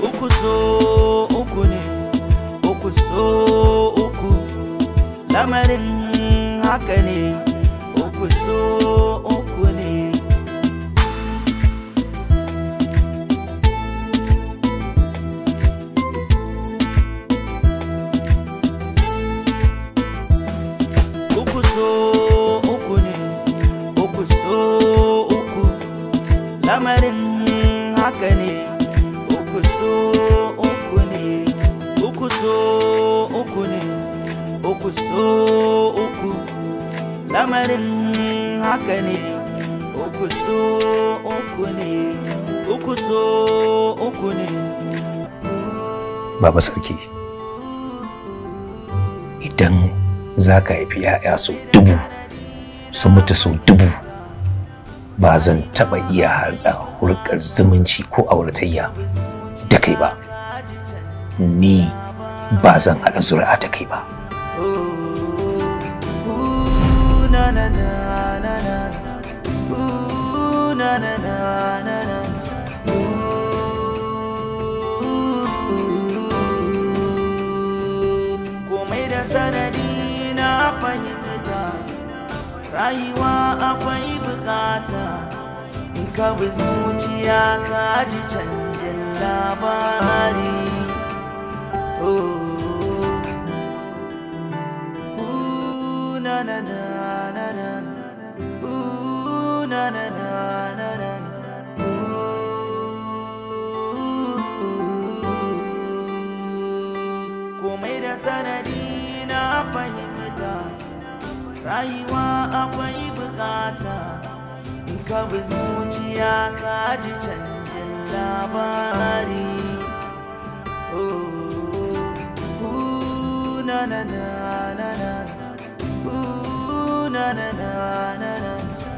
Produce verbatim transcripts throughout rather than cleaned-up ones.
uku so uku ne, uku so uku, lamarin haka ne, uku so uku ne. Uku so uku ne, uku so uku, lamarin haka ne, uku so uku ne, uku so uku ne, uku so uku, lamarin haka ne, uku so uku ne, uku so uku ne. Baba Sarki, idan za ka haifi 'ya'ya sau dubu sun mutu sau dubu, ba zan taɓa iya haɗa hulƙar zumunci ko auratayya da kai ba. Ni ba zan haɗa zuri'a da kai ba. Komai da sanadi na fahimta, rayuwa akwai bukata, in ka bi zuciya ka ji canjin labari. Oh, ooh, na na na na na, ooh, na na na na na, komai da sanadi na fahimta, rayuwa akwai bukata, in ka bi zuciya ka ji canjin labari. Oh, ooh, na na na na na, ooh, na na na na na,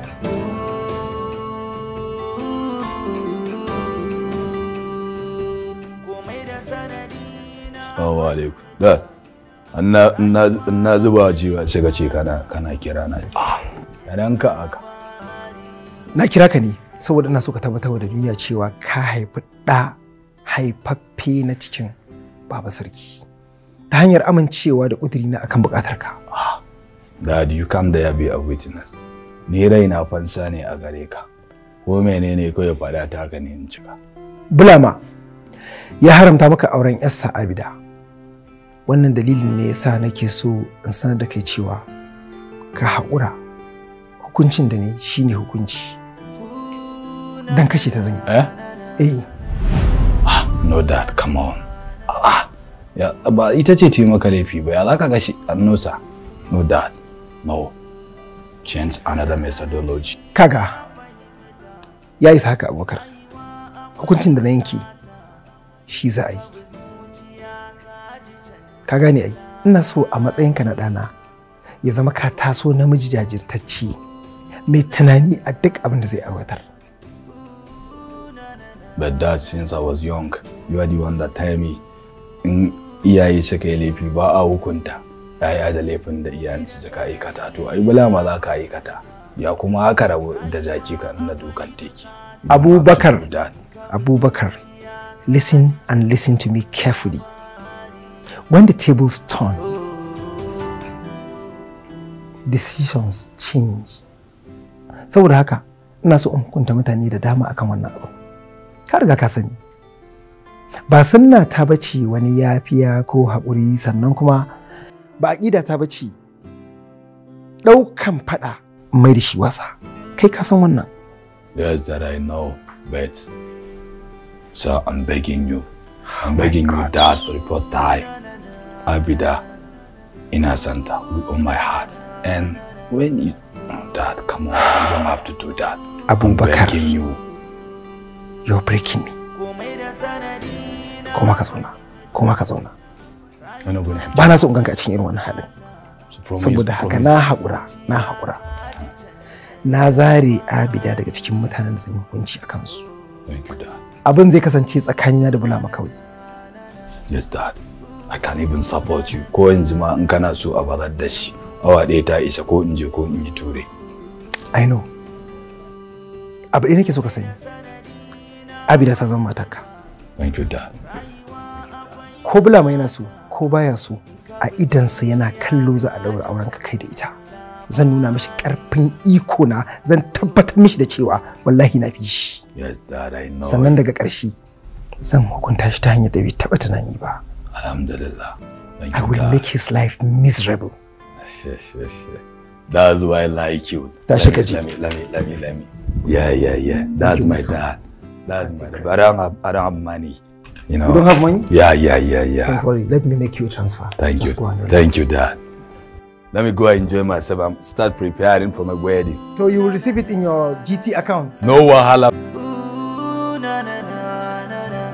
komai da sanadi na. Assalamu alaikum. Da na na zuba jiwa sai ka ce kana kana kira na. Yanan ka aka. Na kira ka ne saboda ina so ka tabbatar da duniya cewa ka haifi ɗa haifaffe na cikin Baba Sarki ta hanyar amincewa da ƙudiri na akan buƙatar ka. Dad, you come there be a witness. Ni raina fansa ne a gare ka. Ko menene ko ya faɗa ta haka ne in cika. Bulama ya haramta maka auren yarsa Abida. Wannan dalilin ne yasa nake so in sanar da kai cewa ka haƙura. Hukuncin da ne shine hukunci. Dan kashe ta zan yi. Eh? Eh. Ah, no dad, come on. Ah, ya ba ita ce ta yi maka laifi ba. Ya za ka gashi annosa? No dad. No. Change another methodology. Kaga. Ya isa haka Abubakar. Hukuncin da na yanke shi za a yi. Ka gane ai, ina so a matsayinka na ɗana ya zama ka taso namiji jajirtacce mai tunani a duk abin da zai aiwatar. But dad, since I was young, you are the one that tell me in iyaye suka yi laifi ba a hukunta yaya da laifin da iyayensu suka aikata. To ai bala ma za ka aikata. Ya kuma haka rabu da jaki ka na dukan teki. Abubakar, Abubakar, listen and listen to me carefully. When the tables turn, decisions change. Saboda haka, ina so in hukunta mutane da dama akan wannan abu. Ka riga ka sani. Ba sunna ta bace wani yafiya ko haƙuri, sannan kuma ba aƙida ta bace ɗaukan faɗa mai da shi wasa. Kai ka san wannan. Yes, that I know, but so I'm begging you. I'm begging you, Dad, for the first time. Abida, innocent with all my heart. And when you, oh, Dad, come on, you don't have to do that. Abubakar, I'm begging you. You're breaking me. Koma ka zauna, koma ka zauna. Ba na so in ganka a cikin irin wannan halin. Saboda haka na haƙura, na haƙura. Na zare Abida daga cikin mutanen da zan yi hukunci a kansu. Thank you, Dad. Abin zai kasance tsakanina da Bulama kawai. Yes, Dad. I can even support you. Ko yanzu ma in kana so a barar da shi. Awa ɗaya ta isa ko in je ko in yi ture. I know. Abu ɗaya nake so ka sani. Abida ta zama matarka. Thank you, Dad. Ko Bulama yana so ko baya so a idansa yana kallo za a daura auren ka kai da ita. Zan nuna mishi karfin iko na, zan tabbatar mishi da cewa wallahi na fi shi. Yes, Dad, I know. Sannan daga ƙarshe zan hukunta shi ta hanyar da bai taɓa tunani ba. Alhamdulillah. Thank I you, will Dad. make his life miserable. That's why I like you. Tashi Let me- ka je. Let me, let me, let me, let me. Yeah, yeah, yeah. That's you, my my son. dad. That's my dad. But I don't have, I don't have money. You know. You don't have money? Yeah, yeah, yeah, yeah. Don't worry, let me make you a transfer. Thank Just you. go and relax. Thank you, Dad. Let me go and enjoy myself and start preparing for my wedding. So you will receive it in your G T account. No wahala. Ooh, na, na, na, na, na.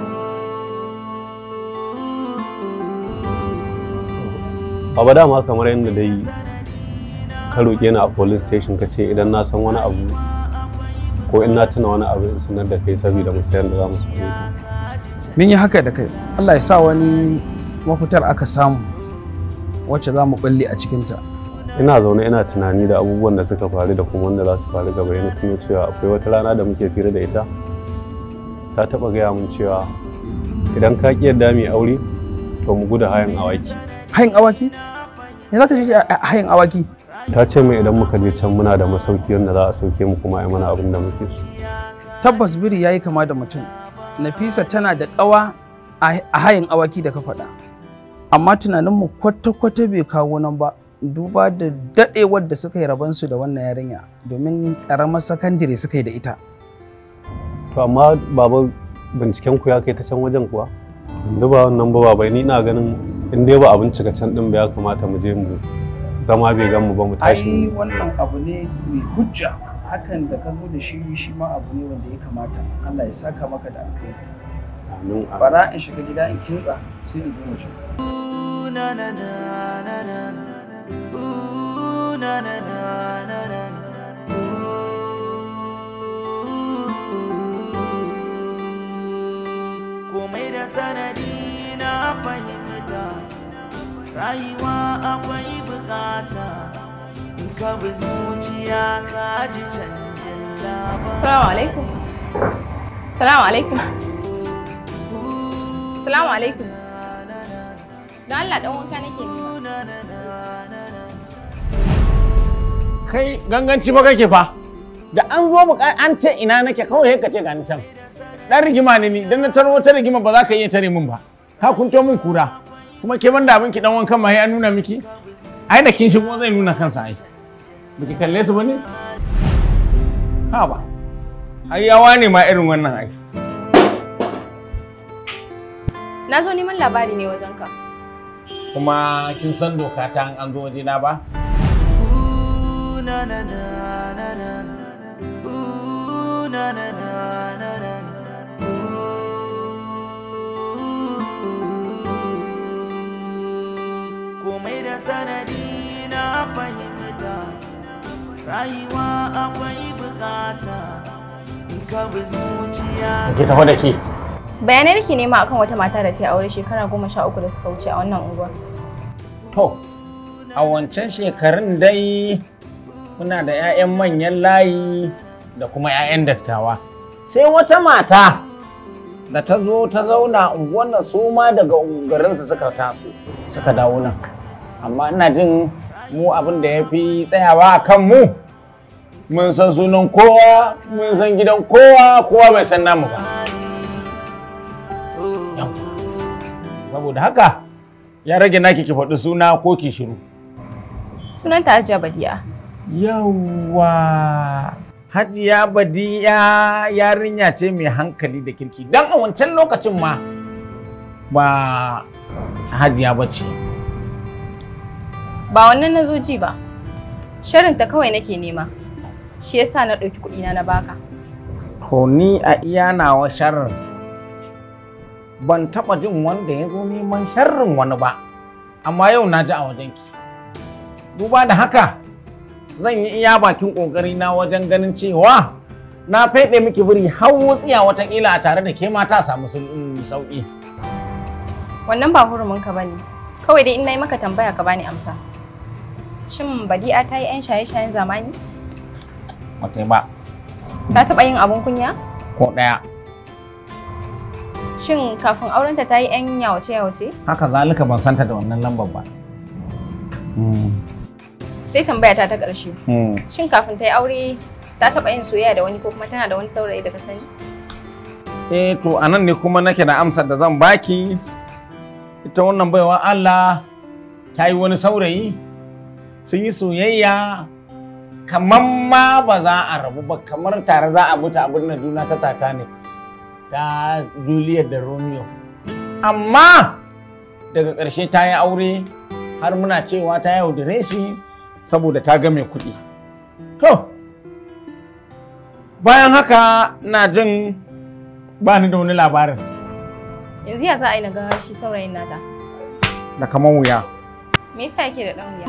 Baba dama kamar yadda dai ka roƙe ni a police station ka ce idan na san wani abu ko in na tuna wani abu in sanar da kai saboda mu sayar da za mu same ta. Mun yi haka da kai. Allah ya sa wani mafitar aka samu wacce za mu balle a cikinta. Ina zaune ina tunani da abubuwan da suka faru da kuma wanda za su faru gaba yana tuno cewa akwai wata rana da muke fira da ita ta taɓa gaya min cewa idan ka ƙi yadda mai aure to mu gudu hayan awaki. Hayin awaki? Me za ta je a hayin awaki? Ta ce min idan muka je can muna da masauki wanda za a sauke mu kuma a yi mana abin da muke so. Tabbas biri yayi kama da mutum. Nafisa tana da ƙawa a hayin awaki da ka faɗa. Amma tunaninmu kwata-kwata bai kawo nan ba. Duba da daɗewar da suka yi rabansu da wannan yarinya domin ƙaramar sakandire suka yi da ita. To amma baba binciken ku ya kai ta can wajen kuwa? Yanzu ba wannan ba baba ni ina ganin in dai ba a bincika can din ba ya kamata mu je mu zama bai gan mu ba mu tashi. Ai wannan abu ne mai hujja. Hakan da ka zo da shi shi ma abu ne wanda ya kamata. Allah ya saka maka da alkhairi. Amin. Bara in shiga gida in kintsa sai in zo mu shiga. Ooh, na, na, na, na, na. Ooh, na, na, na, na, na. Ooh. Komai da sanadi na fahimta, rayuwa akwai bukata, in ka bi zuciya ka ji canjin labari. Salamu alaikum. Salamu alaikum. Salamu alaikum. Don Allah dan wanka nake nema. Kai ganganci ba kake fa. Da an zo mu an ce ina nake kawai ka ce ga ni can. Dan rigima ne ni dan na taro wata rigima ba za ka iya tare min ba. Ka kunto min kura. Kuma ke banda abin ki dan wankan ma ya nuna miki. Ai da kin shigo zai nuna kansa ai. Biki kalle su bane? Ha ba. Ai yawa ne ma irin wannan ai. Na zo neman labari ne wajen ka. Kuma kin san doka ta an zo waje na ba? Ooh, na, na, na, na, na. Ooh, na, na, na, na, na. Ooh. Komai da sanadi na fahimta, rayuwa akwai bukata, in ka bi zuciya. Ki tafi da ki. Bayanai nake nema akan wata mata da ta yi aure shekara goma sha uku da suka wuce a wannan unguwar. To, a wancan shekarun dai muna da 'ya'yan manyan layi da kuma 'ya'yan dattawa. Sai wata mata da ta zo ta zauna unguwar nan su ma daga garinsu suka taso suka dawo nan. Amma ina jin mu abin da ya fi tsayawa a kan mu. Mun san sunan kowa, mun san gidan kowa, kowa bai san namu ba. Saboda haka ya rage naki ki faɗi suna ko ki shiru. Sunanta Hajiya Badi'a. Yawwa, Hajiya Badi'a yarinya ce mai hankali da kirki. Dan a wancan lokacin ma ba Hajiya bace. Ba wannan na zo ji ba. Sharinta kawai nake nema. Shi yasa na ɗauki kuɗina na baka. To ni a iya nawa sharrin ban taɓa jin wanda ya zo neman sharrin wani ba. Amma yau na ji a wajenki. Duba da haka zan yi iya bakin ƙoƙari na wajen ganin cewa na faiɗe miki biri har wutsiya watakila a tare da ke mata samu sauƙi. Wannan ba huruminka ba ne. Kawai dai in na yi maka tambaya ka bani amsa. Shin Badi'a ta yi 'yan shaye-shayen zamani? Wata ba. Ta taɓa yin abun kunya? Ko ɗaya. Shin kafin aurenta ta yi 'yan yawace-yawace? Haka zalika ban santa da wannan lambar ba. Sai tambaya ta ta ƙarshe. Shin kafin ta yi aure ta taɓa yin soyayya da wani ko kuma tana da wani saurayi da ka sani? Eh to anan ne kuma nake da amsar da zan baki. Ita wannan baiwa Allah ta yi wani saurayi sun yi soyayya kamar ma ba za a rabu ba, kamar tare za a mutu abin na juna ta tata ne ta Juliet da Romeo. Amma daga ƙarshe ta yi aure har muna cewa ta yaudare shi saboda ta ga mai kuɗi. To, bayan haka ina jin ba ni da wani labarin. Yanzu ya za a yi na ga shi saurayin nata? Da kamar wuya. Me yasa yake da ɗan wuya?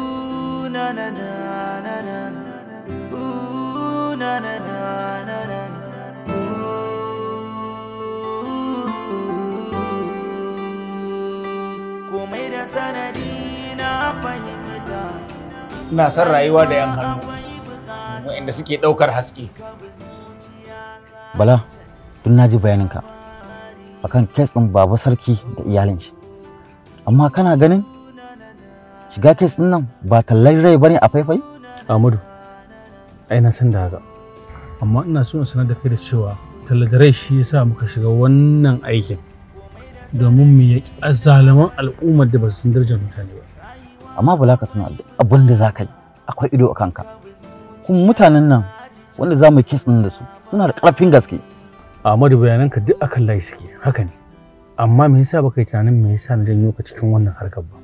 Komai da sanadi na fahimta. Ina son rayuwa da 'yan hannu waɗanda suke ɗaukar haske. Bala, tun na ji bayaninka akan kes ɗin baba sarki da iyalin shi. Amma kana ganin shiga kes ɗin nan ba tallan rai bane a faifai? Ahmadu, ai na san da haka. Amma ina so in sanar da kai da cewa tallan rai shi yasa muka shiga wannan aikin domin mu yaki azzaluman al'ummar da ba su san darajar mutane ba. Amma Bala ka tuna abin da za ka yi akwai ido a kanka. Kuma mutanen nan wanda za mu kes ɗin da su suna da ƙarfin gaske. Ahmadu, bayananka duk akan layi suke, haka ne. Amma me yasa baka yi tunanin me yasa na janyo ka cikin wannan harkar ba?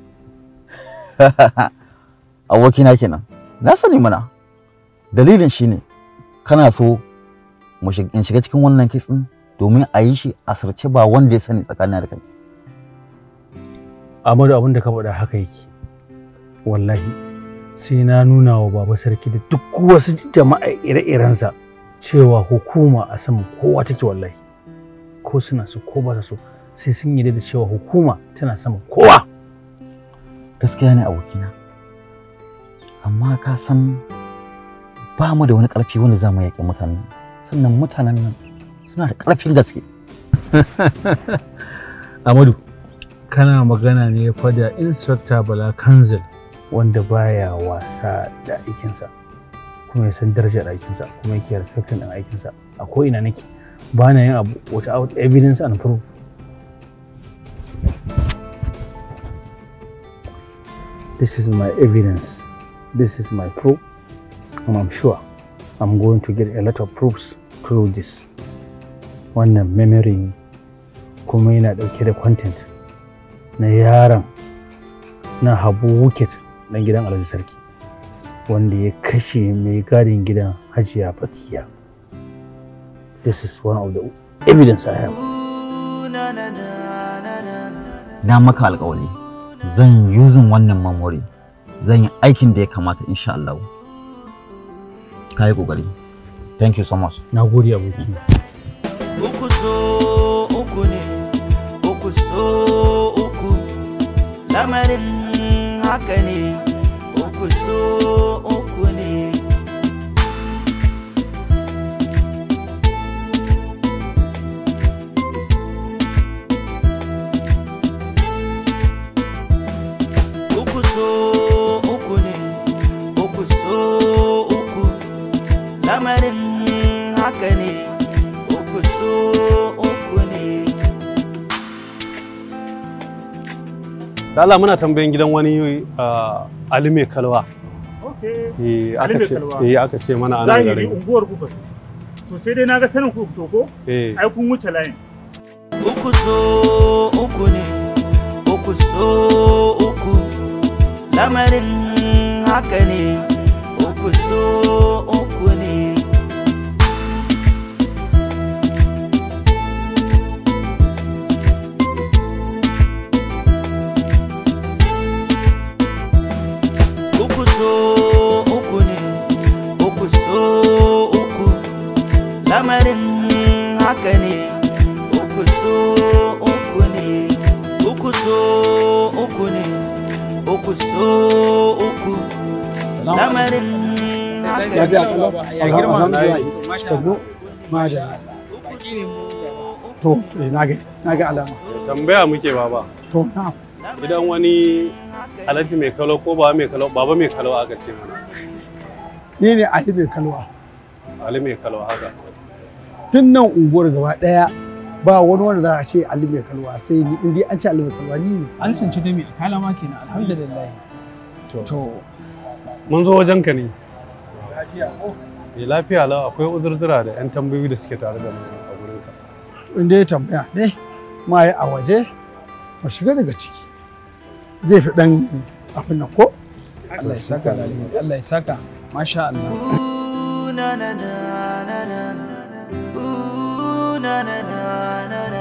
Abokina kenan. Na sani mana. Dalilin shine kana so mu in shiga cikin wannan kes ɗin domin a yi shi a sarce ba wanda ya sani tsakanin da kai. Ahmadu, abin da ka faɗa haka yake. Wallahi sai na nuna wa baba sarki da duk wasu jama'a ire-irensa cewa hukuma a saman kowa take wallahi. Ko suna so ko ba su so sai sun yi da cewa hukuma tana saman kowa. Gaskiya ne abokina. Amma ka san ba mu da wani ƙarfi wanda za mu yaƙi mutanen. Sannan mutanen nan suna da ƙarfin gaske. Amadu, kana magana ne fa da Inspector Bala Kanzel wanda baya wasa da aikinsa kuma ya san darajar aikinsa kuma yake respecting ɗin aikinsa a ko ina nake ba na yin abu without evidence and proof. This is my evidence, this is my proof, and I'm sure I'm going to get a lot of proofs through this. Wannan memory kuma yana ɗauke da content na yaron na Habu Wicket dan gidan Alhaji Sarki wanda ya kashe mai gadin gidan Hajiya Fatiya. This is one of the evidence I have. Na maka alƙawari zan using wannan memory zan yi aikin da ya kamata insha Allah. Kai kokari. Thank you so much. Na gode aboki. Uku so uku ne, uku so uku, lamarin haka ne, uku so uku ne. Uku so uku ne, uku so uku, lamarin haka ne, uku so uku ne. Allah muna tambayin gidan wani Ali mai kalwa. Okay. Eh aka ce eh aka ce mana ana zahiri unguwar ku ba. To sai dai naga tanin ku to ko? Eh. Ai kun wuce layin. Uku so uku ne, uku so uku, lamarin haka ne, uku so uku ne. Uku so uku ne, uku so uku, lamarin haka ne, uku so uku ne. Uku so uku ne, uku so uku, lamarin haka ne. Ya girma. Masha Allah. To, eh na ga na ga alama. Tambaya muke baba. To, na. Idan wani Alhaji mai kalo ko baba mai kalo, baba mai kalo aka ce mana. Ni ne Ali mai kalwa. Ali mai kalo haka. Tun nan unguwar gaba daya ba wani wanda za a ce Ali mai kalwa sai ni in dai an ce Ali mai kalwa ni ne. An tsinci da mai akala ma kenan alhamdulillah. To. To. Mun zo wajen ka ne. Lafiya ko? Eh lafiya lau akwai uzurzura da yan tambayoyi da suke tare da mu a gurin ka. In dai tambaya ne ma yi a waje ba shiga daga ciki. Zai fi dan abin nan ko? Allah ya saka alheri. Allah ya saka. Masha Allah. Na na na na na. Na na na na na.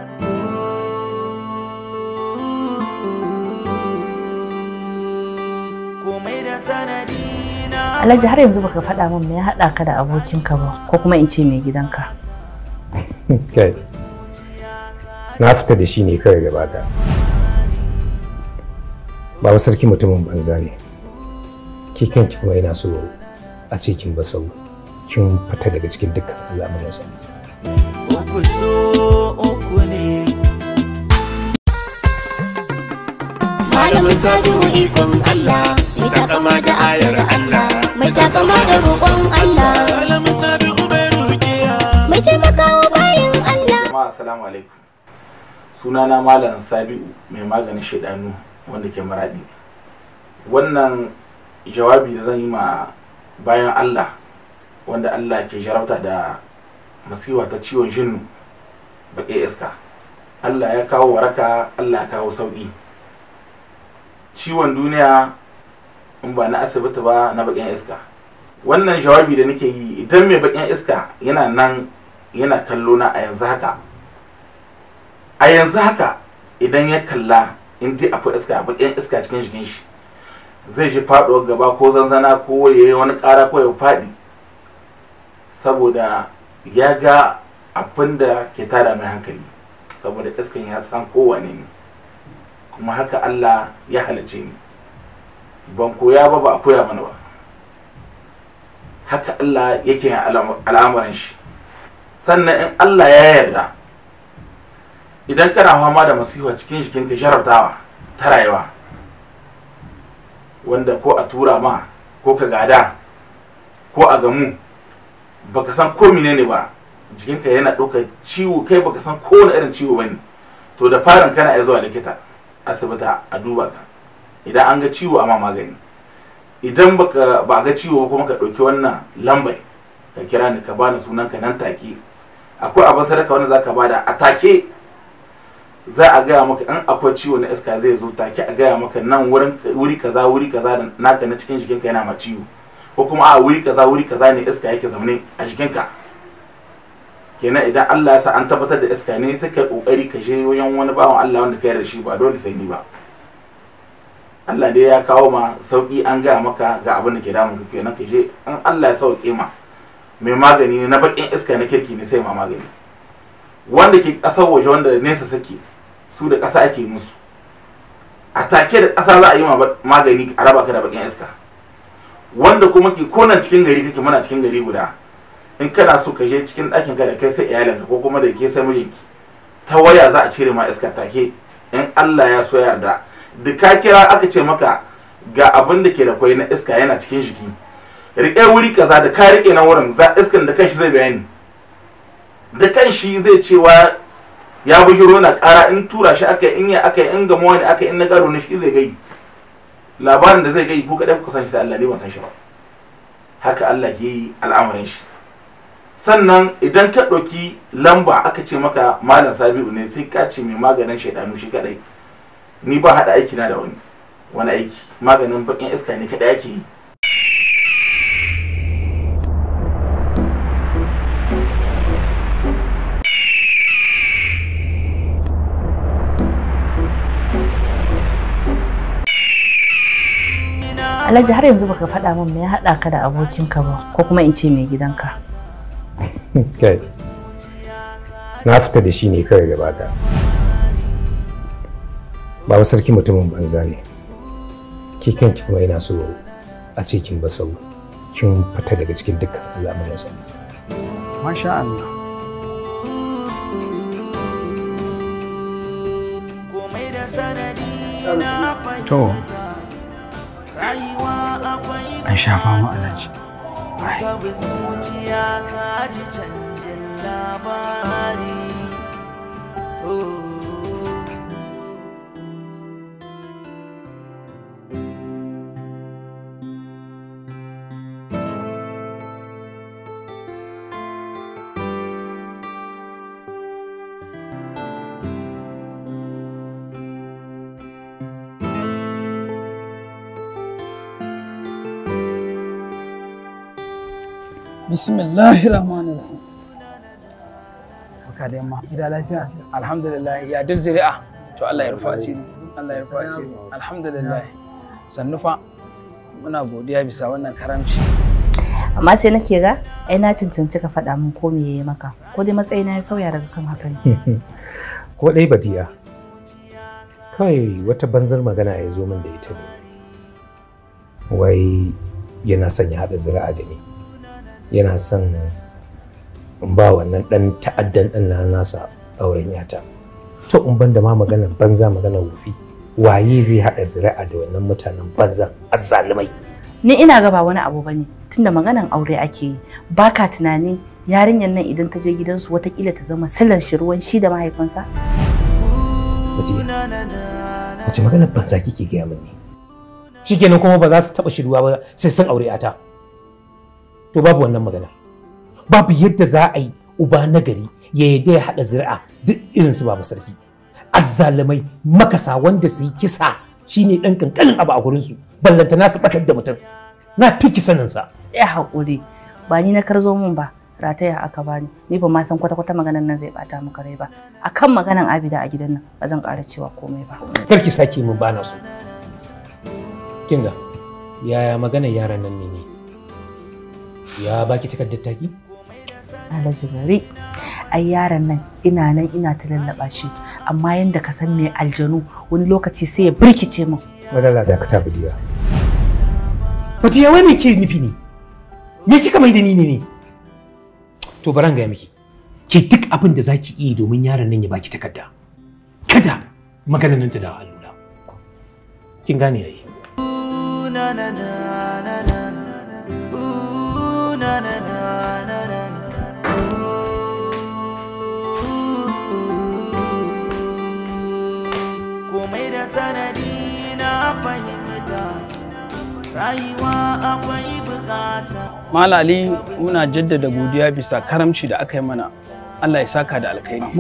Komai da sanadi na. Alhaji har yanzu baka faɗa min me ya haɗa ka da abokinka ba ko kuma in ce mai gidanka. Kai. Na fita da shi ne kawai gaba ɗaya. Baba sarki mutumin banza ne. Ki kanki kuma ina so a ce kin ba sau. Kin fita daga cikin dukkan al'amuransa. Uku so uku ne. Malamin Sabi'u ikon Allah, mai takama da ayar Allah, mai takama da roƙon Allah. Malamin Sabi'u mai ruƙiya, mai taimakawa bayan Allah. Jama'a assalamu alaikum. Sunana Malam Sabi'u mai maganin shaidanu wanda ke Maradi. Wannan jawabi da zan yi ma bayan Allah wanda Allah ke jarabta da masiwa ta ciwon jinnu baƙe iska. Allah ya kawo waraka, Allah ya kawo sauƙi. Ciwon duniya in ba na asibiti ba na baƙin iska. Wannan jawabi da nake yi idan mai baƙin iska yana nan yana kallo na a yanzu haka. A yanzu haka idan ya kalla in dai akwai iska baƙin iska cikin jikin shi zai ji faɗuwar gaba ko zanzana ko ya yi wani ƙara ko ya faɗi saboda ya ga abin da ke tada mai hankali saboda iskan ya san kowane ne kuma haka Allah ya halice ni ban koya ba ba a koya mana ba haka Allah yake yin al'amuran shi sannan in Allah ya yarda idan kana fama da masifa cikin jikinka jarabtawa ta rayuwa wanda ko a tura ma ko ka gada ko a gamu baka san ko menene ba jikinka yana ɗaukar ciwo kai baka san kowane irin ciwo bane to da farin kana iya zuwa likita asibita a duba ka idan an ga ciwo amma magani idan baka ba ga ciwo kuma ka ɗauki wannan lambai ka kira ni ka bani sunanka nan take akwai abin sadaka wanda zaka bada a take za a gaya maka in akwai ciwo na iska zai zo take a gaya maka nan wurin wuri kaza wuri kaza da naka na cikin jikinka yana ma ciwo ko kuma a wuri kaza wuri kaza ne iska yake zaune a jikinka kenan idan Allah ya sa an tabbatar da iska ne sai kai kokari ka je wajen wani bawan Allah wanda kai da shi ba dole sai ni ba Allah dai ya kawo ma sauki an gaya maka ga abin da ke damun ka kenan ka je in Allah ya sauke ma mai magani ne na bakin iska na kirki ne sai ma magani wanda ke kasar waje wanda nesa sake su da ƙasa ake musu a take da ƙasa za a yi magani a raba ka da bakin iska wanda kuma ke konan cikin gari kake muna cikin gari guda in kana so ka je cikin ɗakin ka da kai sai iyalinka ko kuma da ke sai mijinki ta waya za a cire ma iska take in Allah ya so yarda da ka kira aka ce maka ga abin da ke da kwai na iska yana cikin jiki rike wuri kaza da ka rike na wurin za iskan da kanshi zai bayani da kanshi zai cewa ya bujiro na ƙara in tura shi aka in ya aka in gamuwa ne aka in na garo ne shi zai gai labarin da zai gai ku kaɗai ku san shi sai Allah ne ba san shi ba haka Allah ke yi al'amarin shi sannan idan ka ɗauki lamba aka ce maka Malam Sabi'u ne sai ka ce mai maganin shaidanu shi kaɗai ni ba haɗa aiki na da wani wani aiki maganin bakin iska ne kaɗai ake yi Alhaji har yanzu baka faɗa min me ya haɗa ka da abokinka ba ko kuma in ce mai gidanka. Kai. Na fita da shi ne kawai gaba ɗaya. Baba sarki mutumin banza ne. Ki kanki kuma ina so a ce kin ba sau. Kin fita daga cikin dukkan al'amuransa. Masha Allah. To, an shafa mu alaji. ka bi zuciya ka ji canjin labari. Bismillahir Rahmanir Rahim. Baka da yamma, gida lafiya? Alhamdulillah, ya duk zuri'a. To Allah ya rufa asiri. Allah ya rufa asiri. Alhamdulillah. Sannu fa muna godiya bisa wannan karamci. Amma sai nake ga ai na cancanci ka faɗa min ko me yayi maka. Ko dai matsayina ya sauya daga kan haka ne. Ko dai Badiya. Kai wata banzar magana ya zo min da ita ne. Wai yana son ya haɗa zuri'a da ni. Yana son in ba wannan ɗan ta'addan ɗin na nasa auren yata. To in ban da ma maganar banza maganar wufi, waye zai haɗa zuri'a da wannan mutanen banza azzalumai? Ni ina ga ba wani abu bane tunda maganan aure ake yi. Baka tunanin yarinyar nan idan ta je gidansu watakila ta zama silar shi ruwan shi da mahaifinsa? Wace maganar banza kike gaya min ne? Shikenan kuma ba za su taɓa shiruwa ba sai sun aure yata. To babu wannan magana. Babu yadda za a yi uba nagari ya yadda ya haɗa zuri'a duk irin su baba sarki. Azzalumai makasa wanda su yi kisa shine ɗan kankanin abu a gurin su. Ballanta na su batar da mutum. Na fi ki sanin sa. Ya haƙuri. Ba ni na karzo mun ba. Rataya aka bani. Ni ba ma san kwata-kwata maganan nan zai bata maka rai ba. Akan maganan Abida a gidan nan ba zan ƙara cewa komai ba. Kar ki sake min bana so. Kinga. Yaya maganar yaran nan ne ne? Ya baki takardar taki? Alhaji bari. Ai yaron nan ina nan ina ta lallaba shi amma yanda ka san me aljanu wani lokaci sai ya birkice min. Wadala da ka ta Badiya. Badiya wai me ke nufi ne? Me kika mai da ni ne ne? To baran ga miki. Ki duk abin da zaki iya domin yaron nan ya baki takarda. Kada maganar nan ta da allura. Kin gane yayi. Na na na na na. Na na na na na. Komai da sanadi na fahimta, rayuwa akwai bukata. Malali muna jaddada godiya bisa karamci da aka yi mana. Allah ya saka da alkhairi.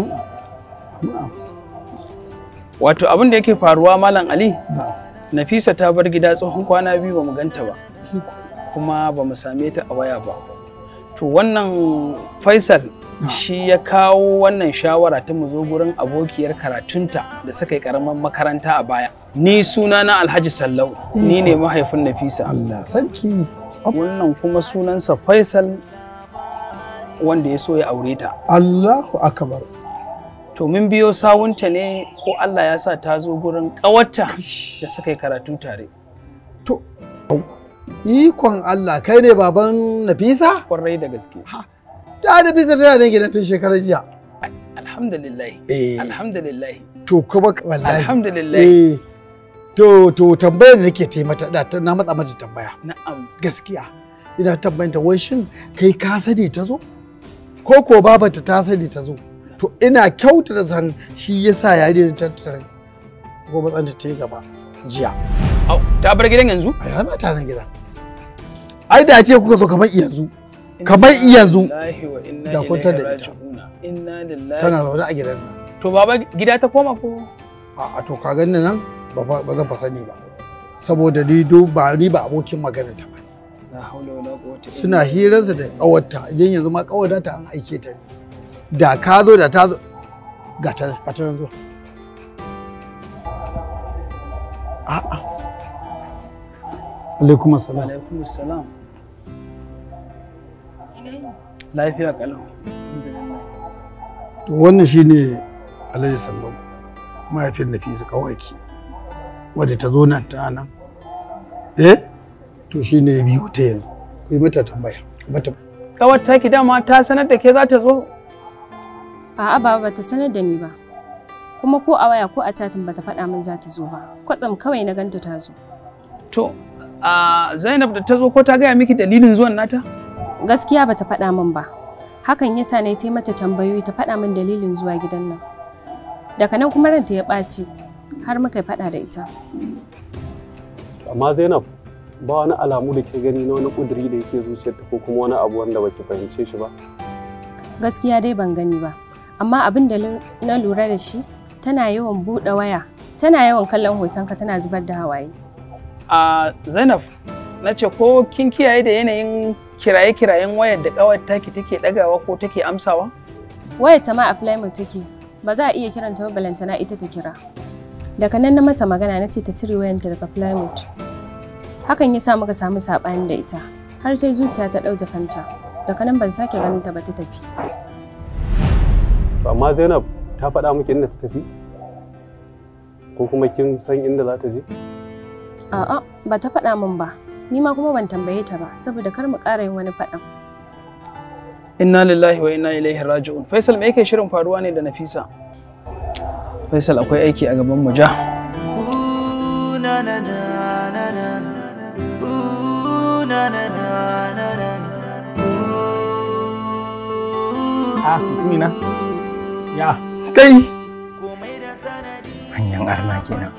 Wato abin da yake faruwa Malam Ali, Nafisa ta bar gida tsohon kwana biyu ba mu ganta ba. Kuma ba mu same ta a waya ba. To wannan Faisal shi ya kawo wannan shawara ta mu zo gurin abokiyar karatunta da suka yi karamar makaranta a baya. Ni sunana Alhaji Sallau, ni ne mahaifin Nafisa. Allah sarki. Wannan kuma sunansa Faisal wanda ya so ya aure ta. Allahu akbar. To mun biyo sawunta ne ko Allah ya sa ta zo gurin ƙawarta da suka yi karatu tare. To ikon Allah kai ne baban Nafisa? Kwarai da gaske. Da Nafisa tana nan gidan tun shekarar jiya. Alhamdulillah. Eh. Alhamdulillah. To kuma wallahi. Alhamdulillah. Eh. To to tambayar da nake ta mata da na matsa mata tambaya. Na'am. Gaskiya. Ina tambayanta wai shin kai ka sani ta zo? Ko ko babanta ta sani ta zo? To ina kyauta da san shi yasa yarinyar ta tattara ko matsanta ta yi gaba jiya. Au, ta bar gidan yanzu? Ai har ta nan gidan. Ai da ce kuka zo kamar yanzu. Kamar yanzu. Da kwantar da ita. Inna lillahi. Tana zaune a gidan nan. To baba gida ta koma ko? A to ka ganni nan ba ba zan fa sani ba. Saboda ni do ba ni ba abokin magana ta ba. La haula wala quwwata. Suna hirarsa da kawarta idan yanzu ma kawarta ta an aike ta ne. Da ka zo da ta zo ga ta ga ta zo. A'a. Alaikum assalam. Alaikum assalam. Lafiya kalau. To wannan shine Alhaji Sallau. Mahaifin Nafisa kawarki. Wadda ta zo nan ta nan. Eh? To shine ya biyo ta yanzu. Ku yi mata tambaya. Mata. Kawar taki dama ta sanar da ke za ta zo? A'a baba bata sanar da ni ba. kuma ko a waya ko a chatin bata faɗa min za ta zo ba. Kwatsam kawai na ganta ta zo. To, a Zainab da ta zo ko ta gaya miki dalilin zuwan nata? Gaskiya bata faɗa min ba. Hakan yasa na yi mata tambayoyi ta faɗa min dalilin zuwa gidan nan. Daga nan kuma ranta ya ɓaci har muka faɗa da ita. Amma Zainab, ba wani alamu da ke gani na wani ƙuduri da yake zuciyarta ko kuma wani abu wanda baki fahimce shi ba? Gaskiya dai ban gani ba. Amma abin da na lura da shi, tana yawan buɗe waya, tana yawan kallon hotonka tana zubar da hawaye. A Zainab, na ce ko kin kiyaye da yanayin kiraye-kirayen wayar da ƙawar taki take ɗagawa ko take amsawa? Wayar ta ma a Plymouth take, ba za a iya kiranta ba balantana ita ta kira. Daga nan na mata magana na ce ta cire wayanta daga Plymouth. Hakan ya sa muka samu saɓani da ita, har ta zuciya ta ɗau jakanta. Daga nan ban sake ganin ta ba ta tafi. Amma Zainab ta faɗa miki inda ta tafi? Ko kuma kin san inda za ta je? A'a, ba ta faɗa min ba. Ni ma kuma ban tambaye ta ba, saboda kar mu ƙara yin wani faɗan. Inna lillahi wa inna ilaihi raji'un. Faisal me yake shirin faruwa ne da Nafisa? Faisal akwai aiki a gaban mu ja. Ah, Mina. Ya. Kai. Hanyan arna kenan.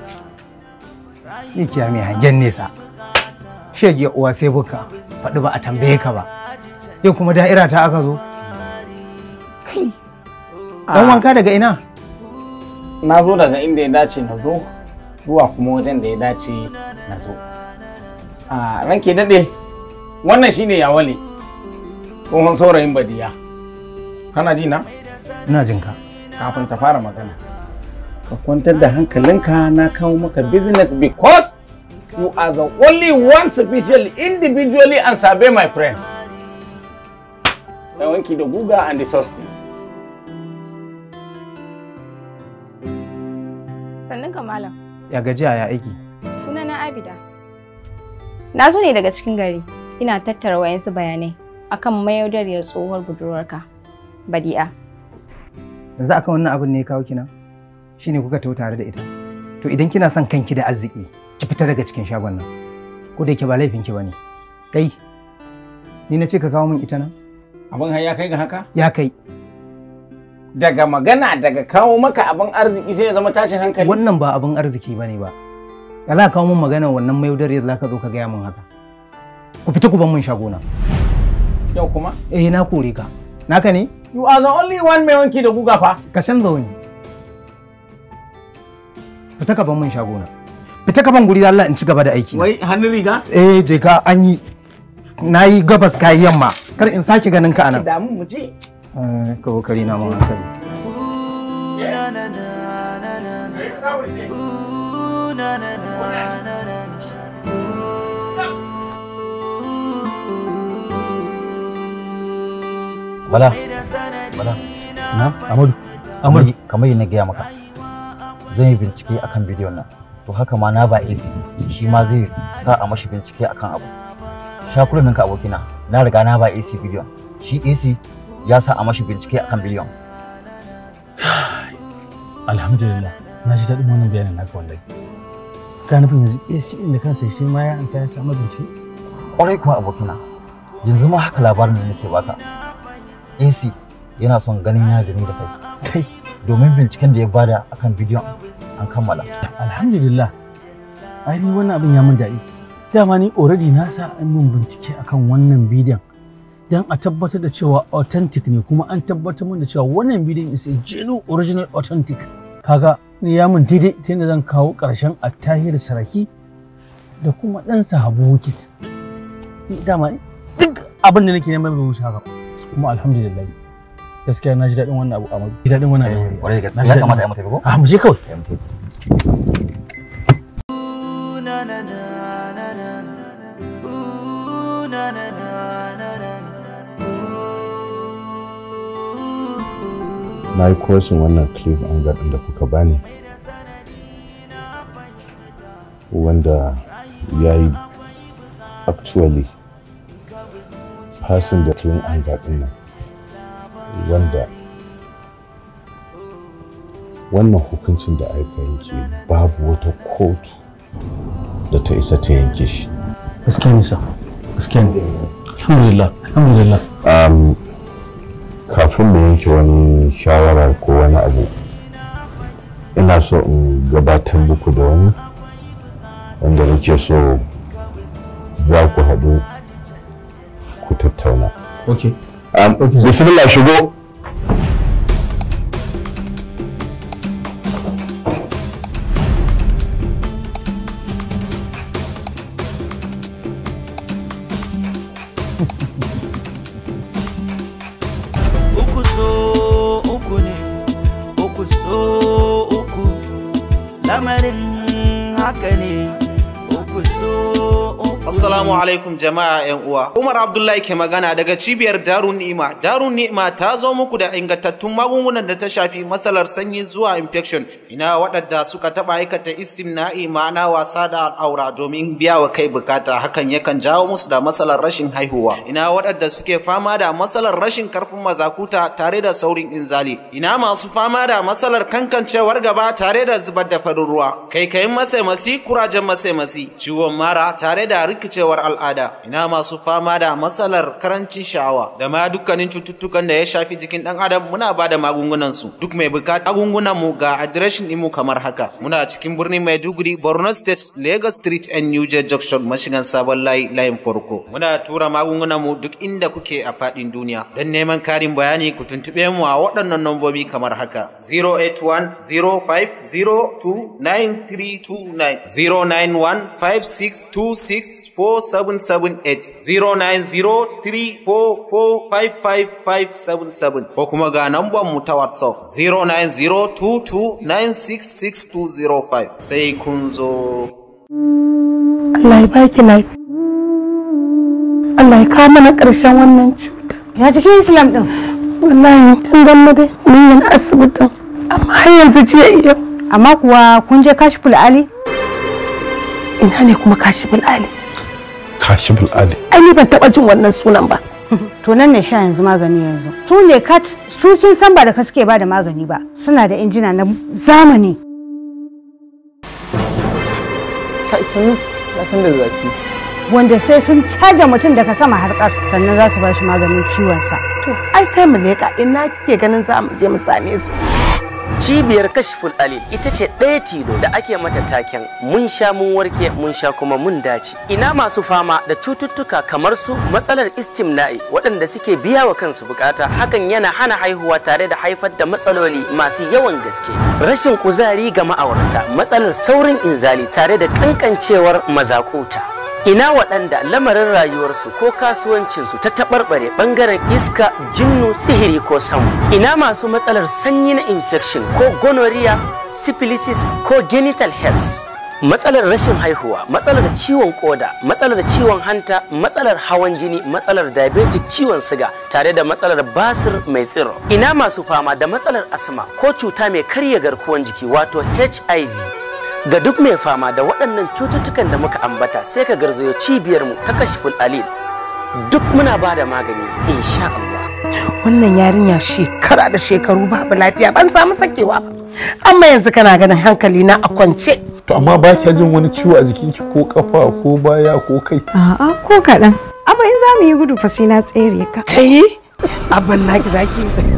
Ni kiya mai hangen nesa. Shege uwa sai buka, faɗi ba a tambaye ka ba. Yau kuma da'ira ta aka zo. Kai. Dan wanka daga ina? Na zo daga inda ya dace na zo, zuwa kuma wajen da ya dace na zo. A ranke daɗe, wannan shine Yawale, tsohon saurayin Badiya. Kana ji na? Ina jin ka. Kafin ta fara magana, ka kwantar da hankalinka, na kawo maka business because you are the only one sufficient individually and sabe my friend. Da wanki da guga and the sauce. Sannan ka malam. Ya gajiya ya aiki. Sunana Abida. Na zo ne daga cikin gari. Ina tattara wayansu bayanai akan mayaudariyar tsohuwar budurwarka, Badi'a. Yanzu akan wannan abin ne ya kawo kina? Shine kuka tau tare da ita. To idan kina son kanki da arziki, ki fita daga cikin shagon nan. Ko da yake ba laifin ki bane. Kai. Ni na ce ka kawo min ita nan? Abin har ya kai ga haka? Ya kai. Daga magana daga kawo maka abin arziki sai ya zama tashin hankali. Wannan ba abin arziki bane ba. Ya za ka kawo min magana wannan mayaudariyar za ka zo ka gaya min haka. Ku fita ku ban min shagona. Yau kuma? Eh na kore ka. Naka ne? You are the only one mai wanki da guga fa. Ka canza wani. Fita ka ban min shagona. Fita ka ban guri da Allah in ci gaba da aiki. Wai hannun riga? Eh je ka an yi. Na yi gabas ka yi yamma. Kar in sake ganin ka anan. Da mu je. Eh ka kokari na mun hankali. Bala. Bala. Na? Amadu. Amadu. Kamar yadda na gaya maka. Zan yi bincike akan bidiyon nan. To haka ma na ba A C. Shi ma zai sa a mashi bincike akan abu. Shakuran ninka abokina. Na riga na ba A C bidiyon. Shi A C ya sa a mashi bincike akan bidiyon. Alhamdulillah. Na ji daɗin wannan bayanin naka wallahi. Ka nufin yanzu A C ɗin da kansa shi ma ya ansa ya samu bincike? Ƙwarai kuwa abokina. Yanzu ma haka labarin da nake baka. A C yana son ganin na gani da kai. Kai domin binciken da ya bada akan bidiyon an kammala. Alhamdulillah. Ai ni wannan abin ya mun daɗi. Dama ni already na sa an mun bincike akan wannan bidiyon dan a tabbatar da cewa authentic ne kuma an tabbatar mun da cewa wannan bidiyon is a genuine original authentic. Kaga ni ya mun daidai ta yadda zan kawo ƙarshen Attahir Saraki da kuma ɗansa Habu Wukit. Dama duk abin da nake neman bai wuce haka. Kuma alhamdulillah gaskiya na ji daɗin wannan abu amma ji daɗin wannan abu kwarai da gaskiya ya kamata ya mata ko a mu je kawai na yi crossing wannan clip an ga da kuka bani wanda ya yi actually passing da clean an ga nan wanda wannan hukuncin da aka yanke babu wata kotu da ta isa ta yanke shi. Gaskiya ne sa. Gaskiya ne. Alhamdulillah. Alhamdulillah. Um, kafin mu yanke wani shawara ko wani abu, ina so in gabatar muku da wani wanda nake so za ku haɗu ku tattauna. Okay. Um, okay. Bismillah, shigo. Uku so uku ne, uku so uku, lamarin haka ne, uku so uku. Assalamu alaikum jama'a yan uwa. Umar Abdullahi ke magana daga cibiyar Darun Ni'ima. Darun Ni'ima ta zo muku da ingantattun magungunan da ta shafi matsalar sanyi zuwa infection. Ina waɗanda suka taɓa aikata istimna'i ma'ana wasa da al'aura domin biya wa kai bukata, hakan yakan jawo musu da matsalar rashin haihuwa. Ina waɗanda suke fama da matsalar rashin karfin mazakuta tare da saurin inzali. Ina masu fama da matsalar kankancewar gaba tare da zubar da farin ruwa. Kaikayin masaimasi, kurajen masaimasi, ciwon mara tare da rikicewar al'ada. Ina masu fama da matsalar karancin sha'awa da ma dukkanin cututtukan da ya shafi jikin dan adam, muna bada magungunan su. Duk mai bukata magungunan mu ga adireshin mu kamar haka. Muna cikin birnin Maiduguri, Borno State, Lagos Street and New Jet Junction, mashigan sabon layi layin farko. Muna tura magungunan mu duk inda kuke a fadin duniya. Dan neman karin bayani ku tuntube mu a waɗannan nambobi kamar haka: zero eight one zero five zero two nine three two nine, zero nine one five six two six four seven seven eight, zero nine zero three four four five five five seven seven, ko kuma ga namban mu ta WhatsApp zero nine zero two two nine six six two zero five. Sai kun zo. Allah ya baki lafiya. Allah ya kawo mana ƙarshen wannan cuta. Ya jikin Islam din? Wallahi tun dan mu dai mun yi asibitin. Amma har yanzu jiya iya. Amma kuwa kun je Kashiful Ali? Ina ne kuma Kashiful Ali? Kashiful Ali. Ai ni ban taɓa jin wannan sunan ba. To nan ne sha yanzu magani yanzu. Su ne kat su kin san ba da ka suke ba da magani ba. Suna da injina na zamani. Kai sunu, na san da zafi. Wanda sai sun caja mutum daga sama harkar sannan za su ba shi maganin ciwon sa. To ai sai mu leka ina kike ganin za mu je mu same su. Cibiyar Kashiful Alil ita ce ɗaya tilo da ake mata taken mun sha mun warke mun sha kuma mun dace. Ina masu fama da cututtuka kamar su matsalar istimna'i waɗanda suke biya wa kansu bukata, hakan yana hana haihuwa tare da haifar da matsaloli masu yawan gaske. Rashin kuzari ga ma'aurata, matsalar saurin inzali tare da kankancewar mazakuta. Ina waɗanda lamarin rayuwarsu ko kasuwancinsu ta taɓarɓare ɓangaren iska, jinnu, sihiri ko samu. Ina masu matsalar sanyi na infection ko gonorrhea, syphilis ko genital herpes. Matsalar rashin haihuwa, matsalar ciwon koda, matsalar ciwon hanta, matsalar hawan jini, matsalar diabetic, ciwon siga tare da matsalar basir mai tsiro. Ina masu fama da matsalar asma ko cuta mai karya garkuwan jiki wato H I V. Ga duk mai fama da waɗannan cututtukan da muka ambata sai ka garzayo cibiyarmu ta Kashiful Alil. Duk muna ba da magani insha Allah. Wannan yarinya shekara da shekaru babu lafiya ban samu sakewa ba. Amma yanzu kana ganin hankali na a kwance. To amma ba kya jin wani ciwo a jikinki ko kafa ko baya ko kai? A'a ko kaɗan. Amma in za mu yi gudu fa sai na tsere ka. Kai abin naki zaki yi.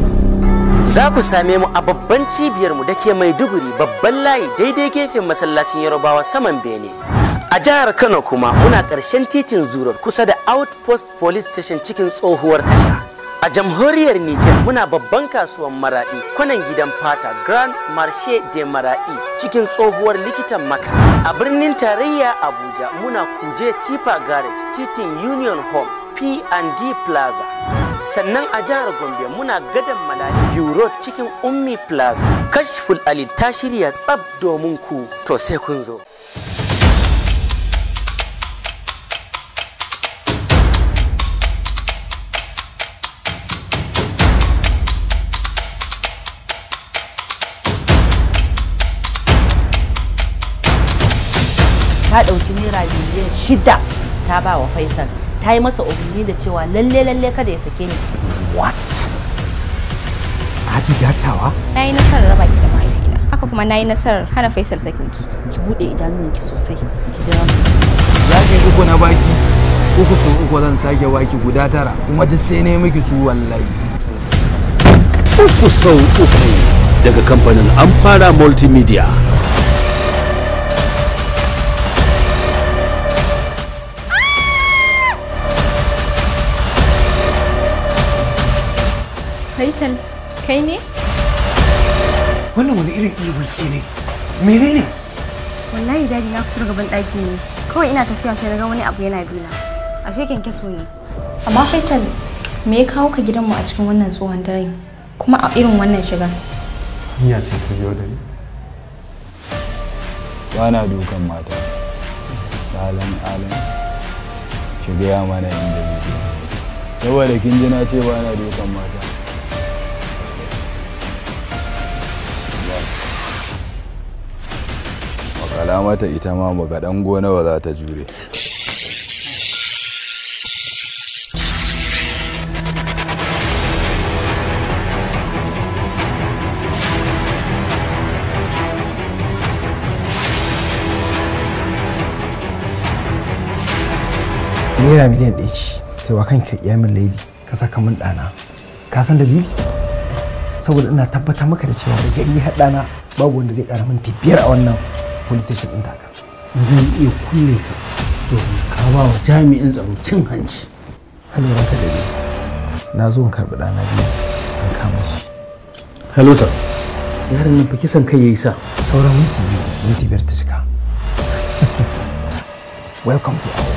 Za ku same mu a babban cibiyarmu da ke Maiduguri, babban layi daidai gefen masallacin Yarobawa saman Bene. A jihar Kano kuma muna ƙarshen titin Zurar kusa da Outpost Police Station cikin tsohuwar tasha. A jamhuriyar Nijar muna babban kasuwan Maradi, kwanan gidan fata Grand Marché de Maradi cikin tsohuwar likitan Maka. A birnin tarayya Abuja muna Kuje Tipa Garage titin Union Home P and D Plaza. Sannan a jihar Gombe muna gadan Malali Bureau cikin Ummi Plaza. Kashiful Ali ta shirya tsab domin ku, to sai kun zo. Ta ɗauki naira miliyan shida ta ba wa Faisal. Ta yi masa umarni da cewa lalle lalle kada ya sake ni. What? Abi datawa? Na yi nasarar raba ki da mahaifina. haka kuma na yi nasarar hana Faisal sakinki. Ki buɗe idanunki sosai ki jira mu. Zaki uku na baki uku su uku zan sake baki guda tara kuma duk sai ne miki su wallahi. Uku sau uku daga kamfanin Amfara Multimedia. Faisal, kai ne? Wannan wani irin ihu ne? Menene? Wallahi dadi na fito gaban ɗaki ne. Kawai ina tafiya sai na ga wani abu yana bina. Ashe kyankyaso ne. Amma Faisal, me ya kawo ka gidanmu a cikin wannan tsohon dare? Kuma a irin wannan shiga? Hanya ce ta biyo da ni. Ba na dukan mata. Salon alam. Ki gaya mana inda muke. Saboda kin ji na ce ba na dukan mata. Makala mata ita ma baka dan gona ba za ta jure. Naira miliyan ɗaya ce kai wa kanka iyamin laidi ka saka min ɗana. Ka san dalili? Saboda ina tabbatar maka da cewa da gari har ɗana babu wanda zai ƙara minti biyar a wannan police station ɗin taka. Zan iya kulle ka domin ka ba wa jami'in tsaro cin hanci. Hello ranka da ni. Na zo in karɓi ɗana biyu an kama shi. Hello sir. Yaron nan fa kisan kai yayi sa. Sauran minti biyu minti biyar ta cika. Welcome to our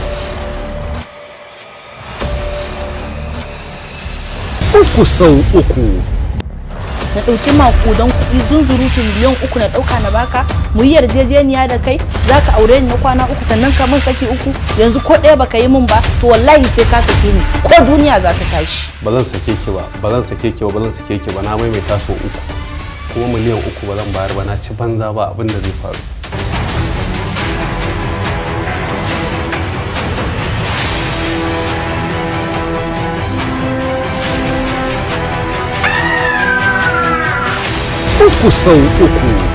uku sau uku. Na ɗauki makudan kuɗi zunzurutun miliyan uku na ɗauka na baka mu yi yarjejeniya da kai za ka aure ni na kwana uku sannan ka min saki uku yanzu ko ɗaya baka yi min ba to wallahi sai ka sake ni ko duniya za ta tashi. Ba zan sake ki ba ba zan sake ki ba ba zan sake ki ba na maimaita so uku kuma miliyan uku ba zan bayar ba na ci banza ba abin da zai faru. Uku sau uku.